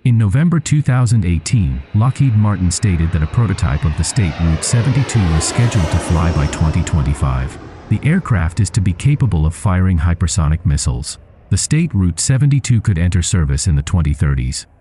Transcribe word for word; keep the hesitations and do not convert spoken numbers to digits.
In November two thousand eighteen, Lockheed Martin stated that a prototype of the State Route seventy-two was scheduled to fly by twenty twenty-five. The aircraft is to be capable of firing hypersonic missiles. The State Route seventy-two could enter service in the twenty thirties.